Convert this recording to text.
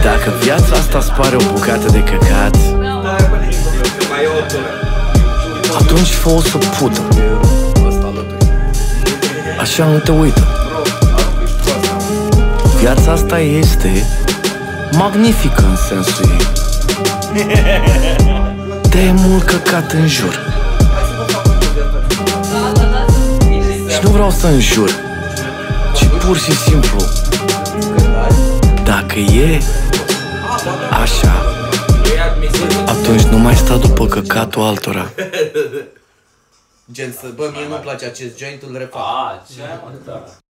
Dacă viața asta îți pare o bucată de căcat, atunci fă-o să pută. Așa nu te uită. Viața asta este magnifică în sensul ei. De mult căcat în jur. Și nu vreau să înjur, ci pur și simplu, dacă e așa, atunci nu mai sta după căcatul altora. Gen să, bă, mie nu-mi place acest joint, îl refac. Ce ai mă, da.